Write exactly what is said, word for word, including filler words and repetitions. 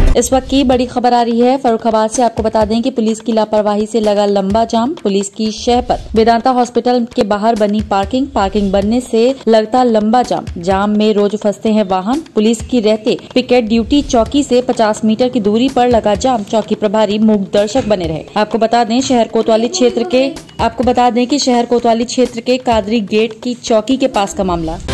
इस वक्त की बड़ी खबर आ रही है फर्रुखाबाद से। आपको बता दें कि पुलिस की लापरवाही से लगा लंबा जाम। पुलिस की शह पर वेदांता हॉस्पिटल के बाहर बनी पार्किंग पार्किंग बनने से लगता लंबा जाम। जाम में रोज फंसते हैं वाहन। पुलिस की रहते पिकेट ड्यूटी चौकी से पचास मीटर की दूरी पर लगा जाम। चौकी प्रभारी मूक दर्शक बने रहे। आपको बता दें शहर कोतवाली क्षेत्र के आपको बता दें कि शहर कोतवाली क्षेत्र के कादरी गेट की चौकी के पास का मामला।